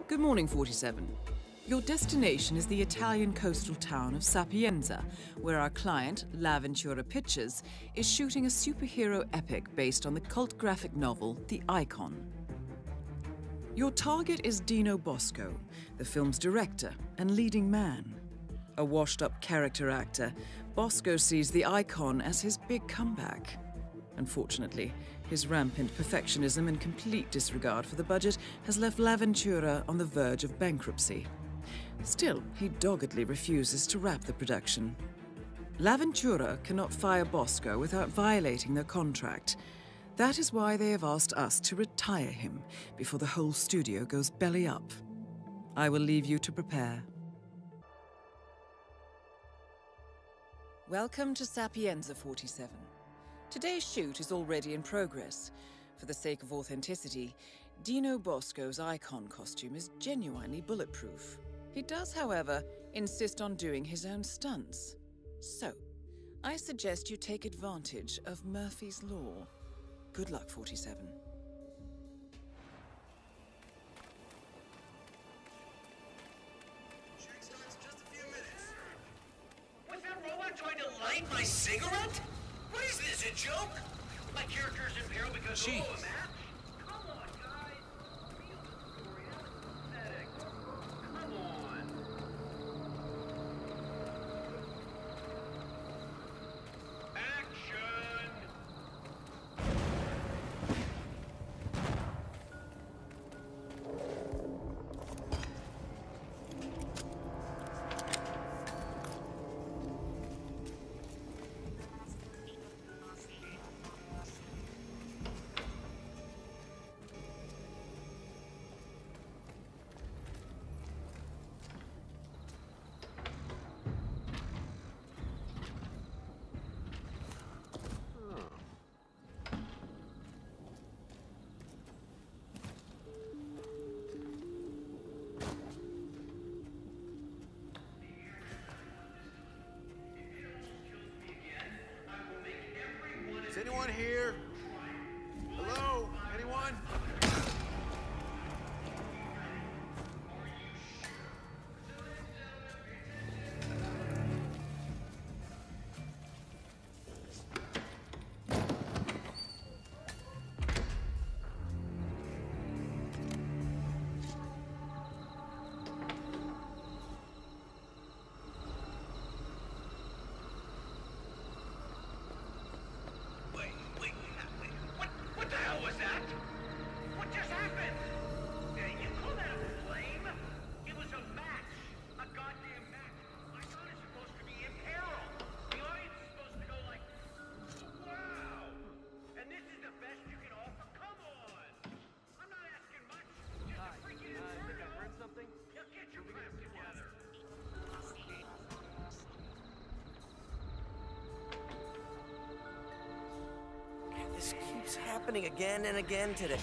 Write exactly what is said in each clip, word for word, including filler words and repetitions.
Good morning, forty-seven. Your destination is the Italian coastal town of Sapienza, where our client, L'Avventura Pictures, is shooting a superhero epic based on the cult graphic novel, The Icon. Your target is Dino Bosco, the film's director and leading man. A washed-up character actor, Bosco sees The Icon as his big comeback. Unfortunately, his rampant perfectionism and complete disregard for the budget has left L'Avventura on the verge of bankruptcy. Still, he doggedly refuses to wrap the production. L'Avventura cannot fire Bosco without violating their contract. That is why they have asked us to retire him before the whole studio goes belly up. I will leave you to prepare. Welcome to Sapienza, forty-seven. Today's shoot is already in progress. For the sake of authenticity, Dino Bosco's Icon costume is genuinely bulletproof. He does, however, insist on doing his own stunts. So, I suggest you take advantage of Murphy's Law. Good luck, forty-seven. Shooting starts in just a few minutes. Was that robot trying to light my cigarette? What is this, a joke? My character's in peril because Jeez. oh, a match? Come on, guys. Feel the story. That was pathetic. Come on. Action! Is anyone here? Hello? Anyone? Wait, wait, wait. What, what the hell was that? What just happened? Uh, You call that a flame? It was a match. A goddamn match. I thought it's supposed to be in peril. The audience is supposed to go like, wow. And this is the best you can offer? Come on. I'm not asking much. Just a freaking inferno. I think I heard something. Yeah, get your crap together. This keeps happening again and again today.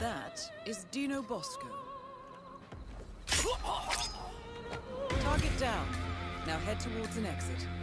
That is Dino Bosco. Target down. Now head towards an exit.